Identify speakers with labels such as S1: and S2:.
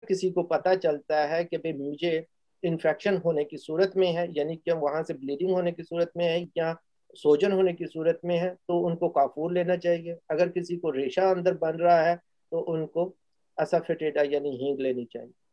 S1: किसी को पता चलता है कि भाई मुझे इन्फेक्शन होने की सूरत में है, यानी कि वहां से ब्लीडिंग होने की सूरत में है या सोजन होने की सूरत में है, तो उनको काफूर लेना चाहिए। अगर किसी को रेशा अंदर बन रहा है तो उनको असाफेटेडा यानी हींग लेनी चाहिए।